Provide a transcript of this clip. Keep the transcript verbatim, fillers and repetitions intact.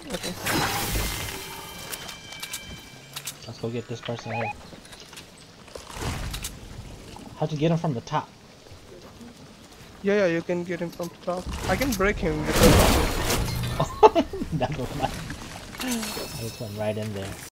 Okay. Let's go get this person here. How'd you get him from the top? Yeah, yeah, you can get him from the top. I can break him with the That was my. I just went right in there.